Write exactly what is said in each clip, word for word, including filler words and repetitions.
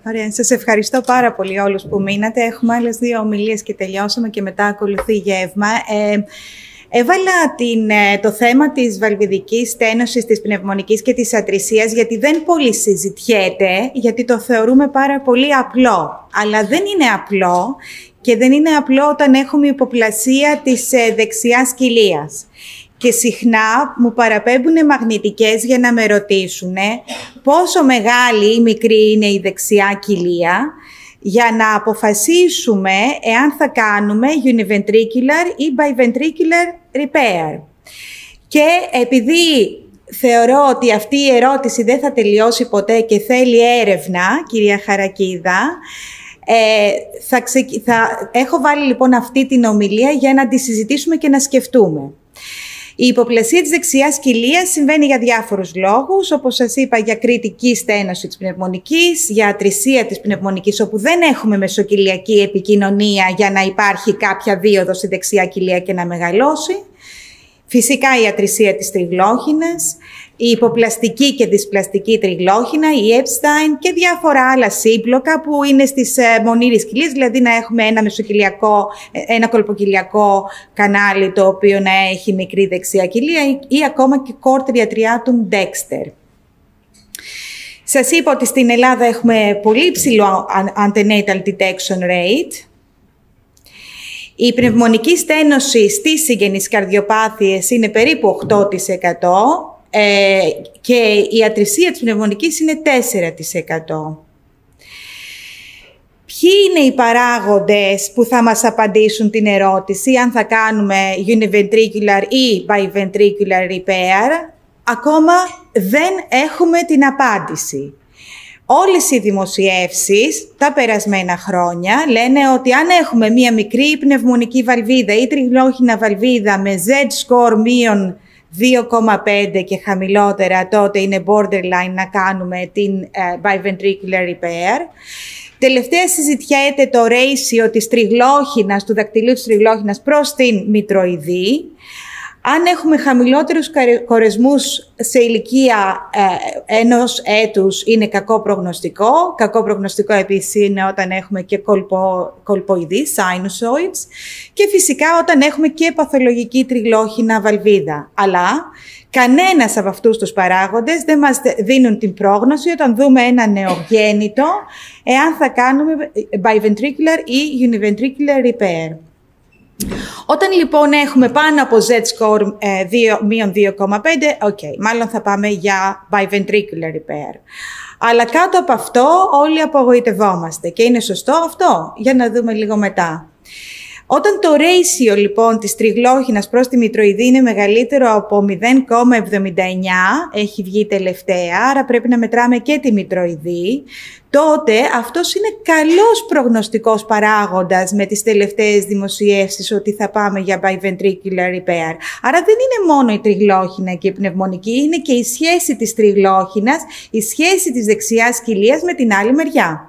Ωραία. Σας ευχαριστώ πάρα πολύ όλους που μείνατε. Έχουμε άλλες δύο ομιλίες και τελειώσαμε και μετά ακολουθεί γεύμα. Ε, έβαλα την, το θέμα της βαλβιδικής στένωσης, της πνευμονικής και της ατρησίας, γιατί δεν πολύ συζητιέται, γιατί το θεωρούμε πάρα πολύ απλό. Αλλά δεν είναι απλό και δεν είναι απλό όταν έχουμε υποπλασία της δεξιάς κοιλίας. Και συχνά μου παραπέμπουν μαγνητικές για να με ρωτήσουν πόσο μεγάλη ή μικρή είναι η δεξιά κοιλία, για να αποφασίσουμε εάν θα κάνουμε univentricular ή biventricular repair. Και επειδή θεωρώ ότι αυτή η ερώτηση δεν θα τελειώσει ποτέ και θέλει έρευνα, κυρία Χαρακίδα, ε, θα ξε... θα... έχω βάλει λοιπόν αυτή την ομιλία για να τη συζητήσουμε και να σκεφτούμε. Η υποπλασία της δεξιάς κοιλίας συμβαίνει για διάφορους λόγους, όπως σας είπα, για κριτική στένωση της πνευμονικής, για ατρησία της πνευμονικής, όπου δεν έχουμε μεσοκυλιακή επικοινωνία για να υπάρχει κάποια δίωδο στη δεξιά κοιλία και να μεγαλώσει. Φυσικά η ατρησία της τριγλόχινας, η υποπλαστική και δυσπλαστική τριγλόχινα, η Epstein και διάφορα άλλα σύμπλοκα που είναι στις μονήρες κοιλίες, δηλαδή να έχουμε ένα μεσοκυλιακό, ένα κολποκυλιακό κανάλι το οποίο να έχει μικρή δεξιά κοιλία ή, ή ακόμα και κόρτρια τριάτουμ Dexter. Σας είπα ότι στην Ελλάδα έχουμε πολύ υψηλό antenatal detection rate. Η πνευμονική στένωση στις συγγενείς καρδιοπάθειες είναι περίπου οκτώ τοις εκατό ε, και η ατρησία της πνευμονικής είναι τέσσερα τοις εκατό. Ποιοι είναι οι παράγοντες που θα μας απαντήσουν την ερώτηση αν θα κάνουμε univentricular ή biventricular repair? Ακόμα δεν έχουμε την απάντηση. Όλες οι δημοσιεύσεις τα περασμένα χρόνια λένε ότι αν έχουμε μία μικρή πνευμονική βαλβίδα ή τριγλόχινα βαλβίδα με Z-score μείον δύο κόμμα πέντε και χαμηλότερα, τότε είναι borderline να κάνουμε την uh, biventricular repair. Τελευταία συζητιέται το ratio της τριγλόχινας, του δακτυλίου της τριγλόχινας προς την μητροειδή. Αν έχουμε χαμηλότερους κορεσμούς σε ηλικία ε, ενός έτους, είναι κακό προγνωστικό. Κακό προγνωστικό επίσης είναι όταν έχουμε και κολπο, κολποειδή, sinusoids, και φυσικά όταν έχουμε και παθολογική τριγλόχινα βαλβίδα. Αλλά κανένας από αυτούς τους παράγοντες δεν μας δίνουν την πρόγνωση όταν δούμε ένα νεογέννητο, εάν θα κάνουμε biventricular ή univentricular repair. Όταν λοιπόν έχουμε πάνω από Z-score ε, μείον δύο κόμμα πέντε, ok, μάλλον θα πάμε για biventricular repair. Αλλά κάτω από αυτό όλοι απογοητευόμαστε και είναι σωστό αυτό, για να δούμε λίγο μετά. Όταν το ratio λοιπόν της τριγλόχινας προς τη μητροειδή είναι μεγαλύτερο από μηδέν κόμμα εβδομήντα εννιά, έχει βγει τελευταία, άρα πρέπει να μετράμε και τη μητροειδή, τότε αυτός είναι καλός προγνωστικός παράγοντας με τις τελευταίες δημοσιεύσεις ότι θα πάμε για biventricular repair. Άρα δεν είναι μόνο η τριγλόχινα και η πνευμονική, είναι και η σχέση της τριγλόχινας, η σχέση της δεξιάς κοιλίας με την άλλη μεριά.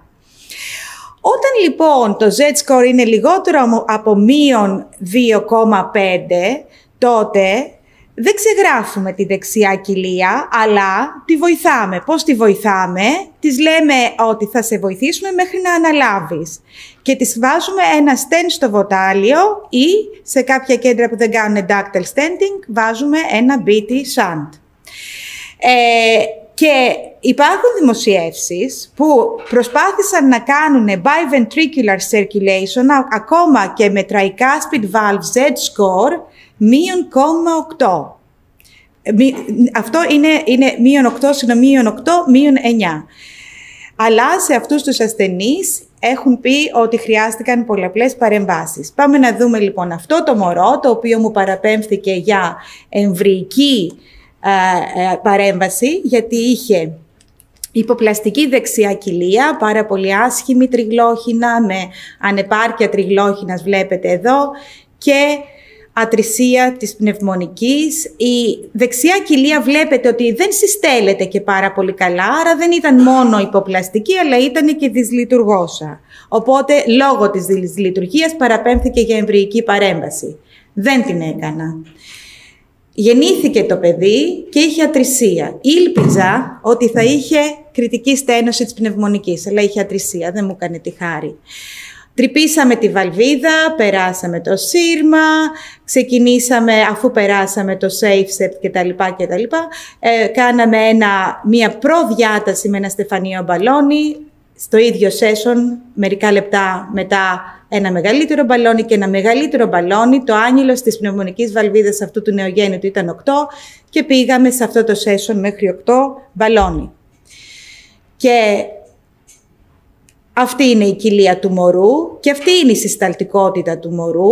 Όταν λοιπόν το Z-score είναι λιγότερο από μείον δύο κόμμα πέντε, τότε δεν ξεγράφουμε τη δεξιά κοιλία, αλλά τη βοηθάμε. Πώς τη βοηθάμε? Της λέμε ότι θα σε βοηθήσουμε μέχρι να αναλάβεις. Και της βάζουμε ένα stent στο βοτάλιο ή σε κάποια κέντρα που δεν κάνουν ductal stenting, βάζουμε ένα μπι τι shunt. Ε, Και υπάρχουν δημοσιεύσεις που προσπάθησαν να κάνουν biventricular circulation ακόμα και με tricuspid valve Z-score μείον zero κόμμα οκτώ. Αυτό είναι, είναι μείον οκτώ συν μείον οκτώ, μείον εννιά. Αλλά σε αυτούς τους ασθενείς έχουν πει ότι χρειάστηκαν πολλαπλές παρεμβάσεις. Πάμε να δούμε λοιπόν αυτό το μωρό, το οποίο μου παραπέμφθηκε για εμβρυϊκή παρέμβαση, γιατί είχε υποπλαστική δεξιά κοιλία, πάρα πολύ άσχημη τριγλόχινα, με ανεπάρκεια τριγλόχινας βλέπετε εδώ, και ατρησία της πνευμονικής. Η δεξιά κοιλία βλέπετε ότι δεν συστέλλεται και πάρα πολύ καλά, άρα δεν ήταν μόνο υποπλαστική, αλλά ήταν και δυσλειτουργώσα. Οπότε, λόγω της δυσλειτουργίας παραπέμφθηκε για εμβρυϊκή παρέμβαση. Δεν την έκανα. Γεννήθηκε το παιδί και είχε ατρησία. Ήλπιζα ότι θα είχε κριτική στένωση της πνευμονικής, αλλά είχε ατρησία, δεν μου έκανε τη χάρη. Τρυπήσαμε τη βαλβίδα, περάσαμε το σύρμα, ξεκινήσαμε, αφού περάσαμε το SafeSept κτλ. κτλ ε, κάναμε ένα, μία προδιάταση με ένα στεφανείο μπαλόνι, στο ίδιο session, μερικά λεπτά μετά ένα μεγαλύτερο μπαλόνι και ένα μεγαλύτερο μπαλόνι. Το άνγυλος της πνευμονικής βαλβίδας αυτού του νεογέννητου ήταν οκτώ και πήγαμε σε αυτό το session μέχρι οκτώ μπαλόνι. Και αυτή είναι η κοιλία του μωρού και αυτή είναι η συσταλτικότητα του μωρού.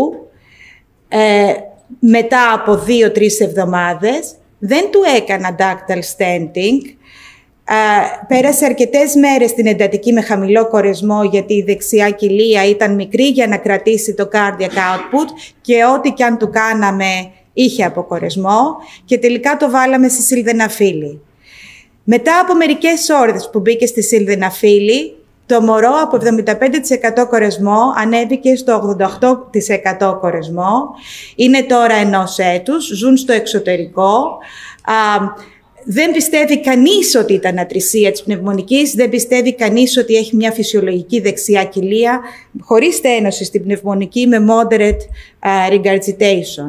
Ε, μετά από δύο τρεις εβδομάδες δεν του έκανα ductal stenting. Uh, πέρασε αρκετές μέρες στην εντατική με χαμηλό κορεσμό, γιατί η δεξιά κοιλία ήταν μικρή για να κρατήσει το cardiac output και ό,τι και αν του κάναμε είχε αποκορεσμό και τελικά το βάλαμε στη σιλδεναφύλλη. Μετά από μερικές ώρες που μπήκε στη σιλδεναφύλλη, το μωρό από εβδομήντα πέντε τοις εκατό κορεσμό ανέβηκε στο ογδόντα οκτώ τοις εκατό κορεσμό. Είναι τώρα ενός έτους, ζουν στο εξωτερικό. Uh, Δεν πιστεύει κανείς ότι ήταν ατρησία της πνευμονικής, δεν πιστεύει κανείς ότι έχει μια φυσιολογική δεξιά κοιλία, χωρίς στένωση στην πνευμονική, με moderate uh, regurgitation.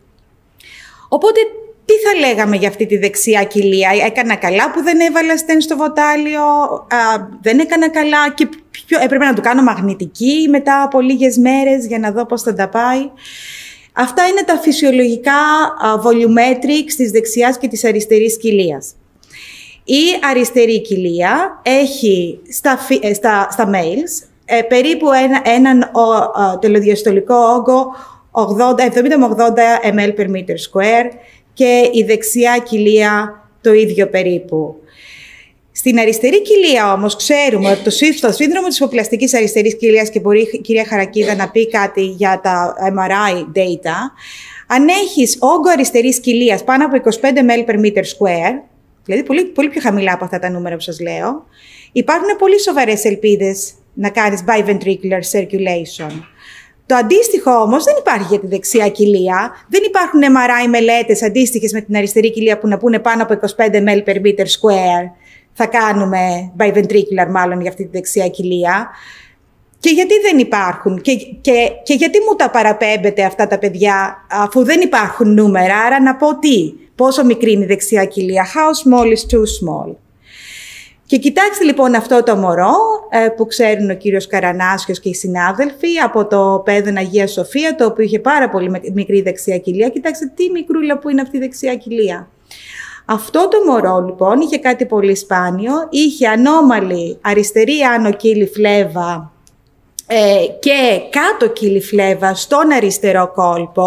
Οπότε, τι θα λέγαμε για αυτή τη δεξιά κοιλία? Έκανα καλά που δεν έβαλα στέν στο βοτάλιο, uh, δεν έκανα καλά και πιο, έπρεπε να του κάνω μαγνητική μετά από λίγες μέρες για να δω πώς θα τα πάει. Αυτά είναι τα φυσιολογικά uh, volumetrics της δεξιάς και της αριστερής κοιλίας. Η αριστερή κοιλία έχει στα, στα, στα males ε, περίπου ένα, έναν uh, τελοδιαστολικό όγκο εβδομήντα με ογδόντα μιλιλίτρα per meter square και η δεξιά κοιλία το ίδιο περίπου. Στην αριστερή κοιλία όμως ξέρουμε ότι το σύνδρομο της υποπλαστικής αριστερής κοιλίας, και μπορεί η κυρία Χαρακίδα να πει κάτι για τα εμ αρ άι data, αν έχεις όγκο αριστερής κοιλίας πάνω από είκοσι πέντε μιλιλίτρα per meter square, δηλαδή πολύ, πολύ πιο χαμηλά από αυτά τα νούμερα που σας λέω, υπάρχουν πολύ σοβαρές ελπίδες να κάνεις biventricular circulation. Το αντίστοιχο όμως δεν υπάρχει για τη δεξιά κοιλία. Δεν υπάρχουν εμ αρ άι μελέτες αντίστοιχες με την αριστερή κοιλία που να πούνε πάνω από είκοσι πέντε μιλιλίτρα per meter square. Θα κάνουμε biventricular μάλλον για αυτή τη δεξιά κοιλία. Και γιατί δεν υπάρχουν και, και, και γιατί μου τα παραπέμπετε αυτά τα παιδιά, αφού δεν υπάρχουν νούμερα, άρα να πω τι, πόσο μικρή είναι η δεξιά κοιλία, how small is too small. Και κοιτάξτε λοιπόν αυτό το μωρό που ξέρουν ο κύριος Καρανάσιος και οι συνάδελφοι από το Παιδόν Αγία Σοφία, το οποίο είχε πάρα πολύ μικρή δεξιά κοιλία. Κοιτάξτε τι μικρούλα που είναι αυτή η δεξιά κοιλία. Αυτό το μωρό λοιπόν είχε κάτι πολύ σπάνιο, είχε ανώμαλη αριστερή άνω κύλη φλέβα ε, και κάτω κύλη φλέβα στον αριστερό κόλπο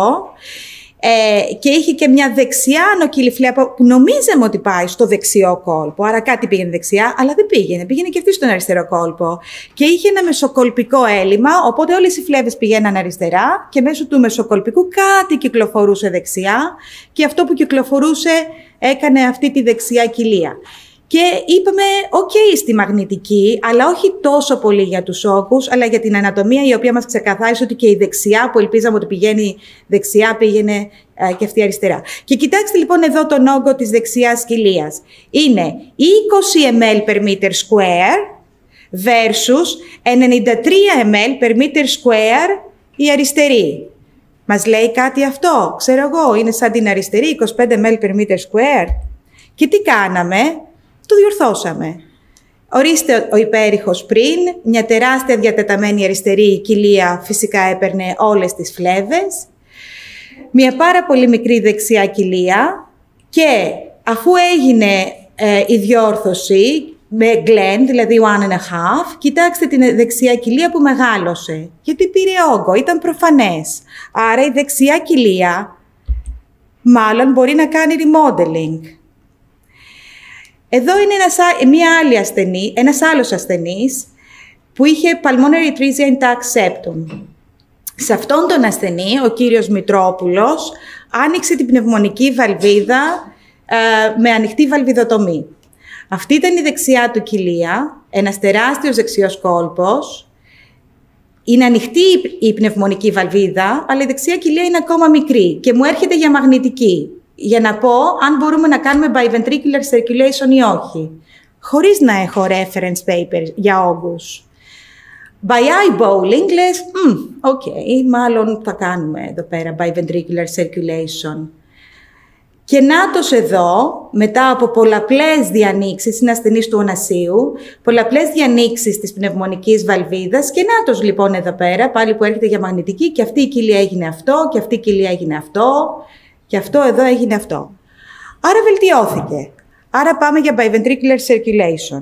ε, και είχε και μια δεξιά άνω κύλη φλέβα που νομίζαμε ότι πάει στο δεξιό κόλπο, άρα κάτι πήγαινε δεξιά, αλλά δεν πήγαινε, πήγαινε και αυτή στον αριστερό κόλπο και είχε ένα μεσοκολπικό έλλειμμα, οπότε όλες οι φλέβες πηγαίναν αριστερά και μέσω του μεσοκολπικού κάτι κυκλοφορούσε δεξιά και αυτό που κυκλοφορούσε έκανε αυτή τη δεξιά κοιλία. Και είπαμε, οκ, okay, στη μαγνητική, αλλά όχι τόσο πολύ για τους όγκους, αλλά για την ανατομία, η οποία μας ξεκαθάρισε ότι και η δεξιά, που ελπίζαμε ότι πηγαίνει δεξιά, πήγαινε ε, και αυτή αριστερά. Και κοιτάξτε λοιπόν εδώ τον όγκο της δεξιάς κοιλίας. Είναι είκοσι μιλιλίτρα per meter square versus ενενήντα τρία μιλιλίτρα per meter square η αριστερή. Μας λέει κάτι αυτό? Ξέρω εγώ, είναι σαν την αριστερή, είκοσι πέντε μιλιλίτρα per meter square. Και τι κάναμε? Το διορθώσαμε. Ορίστε ο υπέρηχος πριν, μια τεράστια διατεταμένη αριστερή κοιλία φυσικά έπαιρνε όλες τις φλέβες. Μια πάρα πολύ μικρή δεξιά κοιλία και αφού έγινε ε, η διόρθωση με Glenn, δηλαδή one and a half, κοιτάξτε την δεξιά κοιλία που μεγάλωσε. Γιατί πήρε όγκο, ήταν προφανές. Άρα η δεξιά κοιλία μάλλον μπορεί να κάνει remodeling. Εδώ είναι ένας, μια άλλη ασθενή, ένας άλλος ασθενής που είχε pulmonary atresia intact septum. Σε αυτόν τον ασθενή, ο κύριος Μητρόπουλος άνοιξε την πνευμονική βαλβίδα ε, με ανοιχτή βαλβιδοτομή. Αυτή ήταν η δεξιά του κοιλία, ένας τεράστιος δεξιός κόλπος. Είναι ανοιχτή η πνευμονική βαλβίδα, αλλά η δεξιά κοιλία είναι ακόμα μικρή και μου έρχεται για μαγνητική, για να πω αν μπορούμε να κάνουμε biventricular circulation ή όχι. χωρίς να έχω reference paper για όγκους. By eyeballing λες, οκ, okay, μάλλον θα κάνουμε εδώ πέρα biventricular circulation. Και νάτος εδώ, μετά από πολλαπλές διανοίξεις, είναι ασθενής του ονασίου, πολλαπλές διανοίξεις της πνευμονικής βαλβίδας και νάτος λοιπόν εδώ πέρα, πάλι που έρχεται για μαγνητική και αυτή η κοιλία έγινε αυτό και αυτή η κοιλία έγινε αυτό και αυτό εδώ έγινε αυτό. Άρα βελτιώθηκε. Άρα πάμε για biventricular circulation.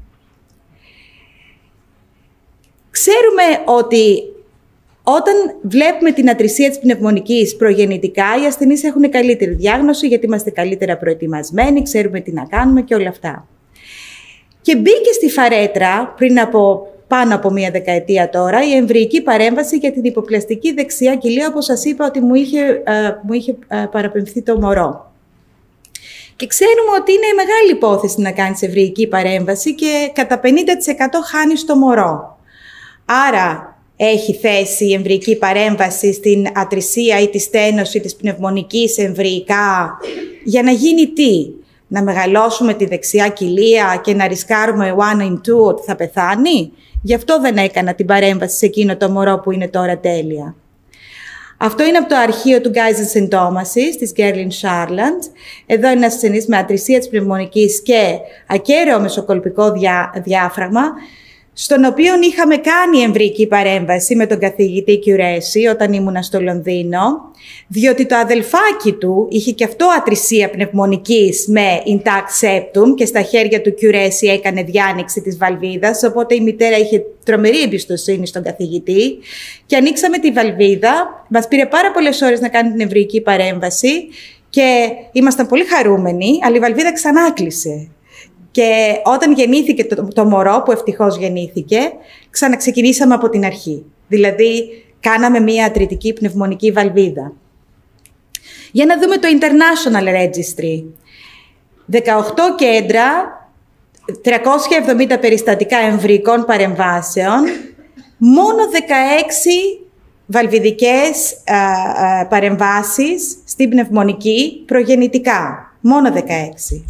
Ξέρουμε ότι όταν βλέπουμε την ατρισία της πνευμονικής προγεννητικά, οι ασθενείς έχουν καλύτερη διάγνωση γιατί είμαστε καλύτερα προετοιμασμένοι, ξέρουμε τι να κάνουμε και όλα αυτά. Και μπήκε στη φαρέτρα πριν από πάνω από μία δεκαετία τώρα η εμβρυϊκή παρέμβαση για την υποπλαστική δεξιά κοιλία, όπως σας είπα ότι μου είχε, ε, μου είχε ε, παραπεμφθεί το μωρό. Και ξέρουμε ότι είναι μεγάλη υπόθεση να κάνεις εμβρυϊκή παρέμβαση και κατά πενήντα τοις εκατό χάνεις το μωρό. Άρα έχει θέση η εμβρυϊκή παρέμβαση στην ατρισία ή τη στένωση της πνευμονικής εμβρυϊκά για να γίνει τι? Να μεγαλώσουμε τη δεξιά κοιλία και να ρισκάρουμε one in two ότι θα πεθάνει? Γι' αυτό δεν έκανα την παρέμβαση σε εκείνο το μωρό που είναι τώρα τέλεια. Αυτό είναι από το αρχείο του Guy's Symptomasis της Gerlin Charland. Εδώ είναι ένας ασθενής με ατρισία της πνευμονικής και ακέραιο μεσοκολπικό διά, διάφραγμα, στον οποίο είχαμε κάνει εμβρυϊκή παρέμβαση με τον καθηγητή Κιουρέση όταν ήμουνα στο Λονδίνο, διότι το αδελφάκι του είχε και αυτό ατρισία πνευμονικής με intact septum και στα χέρια του Κιουρέση έκανε διάνοιξη της βαλβίδας, οπότε η μητέρα είχε τρομερή εμπιστοσύνη στον καθηγητή και ανοίξαμε τη βαλβίδα. Μας πήρε πάρα πολλές ώρες να κάνει την εμβρυϊκή παρέμβαση και ήμασταν πολύ χαρούμενοι, αλλά η βαλβίδα ξανά κλείσε. Και όταν γεννήθηκε το, το μωρό, που ευτυχώς γεννήθηκε, ξαναξεκινήσαμε από την αρχή. Δηλαδή, κάναμε μία ατριτική πνευμονική βαλβίδα. Για να δούμε το International Registry. δεκαοκτώ κέντρα, τριακόσια εβδομήντα περιστατικά εμβρυϊκών παρεμβάσεων, μόνο δεκαέξι βαλβιδικές α, α, παρεμβάσεις στην πνευμονική προγεννητικά. Μόνο δεκαέξι.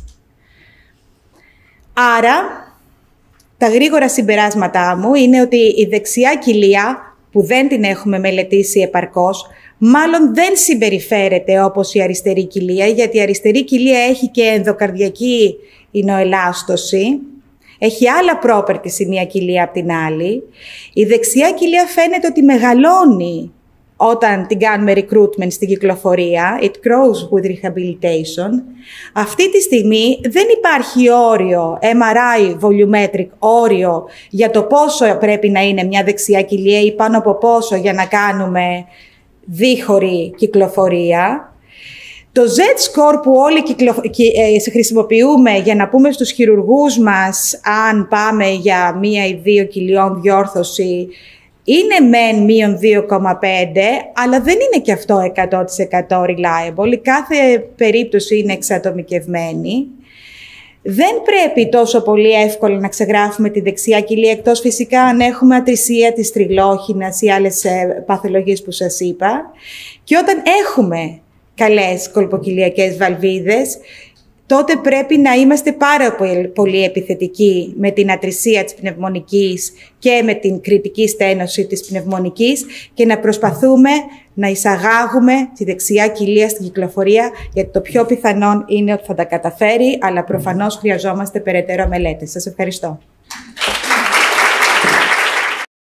Άρα, τα γρήγορα συμπεράσματά μου είναι ότι η δεξιά κοιλία, που δεν την έχουμε μελετήσει επαρκώς, μάλλον δεν συμπεριφέρεται όπως η αριστερή κοιλία, γιατί η αριστερή κοιλία έχει και ενδοκαρδιακή ινοελάστωση, έχει άλλα properties η μία κοιλία από την άλλη. Η δεξιά κοιλία φαίνεται ότι μεγαλώνει όταν την κάνουμε recruitment στην κυκλοφορία, it grows with rehabilitation. Αυτή τη στιγμή δεν υπάρχει όριο, εμ αρ άι volumetric όριο για το πόσο πρέπει να είναι μια δεξιά κοιλία ή πάνω από πόσο για να κάνουμε δίχωρη κυκλοφορία. Το Z-score που όλοι κυκλο... χρησιμοποιούμε για να πούμε στους χειρουργούς μας αν πάμε για μία ή δύο κοιλιών διόρθωση είναι μεν μείον δύο κόμμα πέντε, αλλά δεν είναι και αυτό εκατό τοις εκατό reliable. Η κάθε περίπτωση είναι εξατομικευμένη. Δεν πρέπει τόσο πολύ εύκολα να ξεγράφουμε τη δεξιά κοιλία, εκτός φυσικά αν έχουμε ατρισία της τριλόχινας ή άλλες παθολογίες που σας είπα. Και όταν έχουμε καλές κολποκυλιακές βαλβίδες, τότε πρέπει να είμαστε πάρα πολύ επιθετικοί με την ατρισία της πνευμονικής και με την κριτική στένωση της πνευμονικής και να προσπαθούμε να εισαγάγουμε τη δεξιά κοιλία στην κυκλοφορία, γιατί το πιο πιθανόν είναι ότι θα τα καταφέρει, αλλά προφανώς χρειαζόμαστε περαιτέρω μελέτες. Σας ευχαριστώ.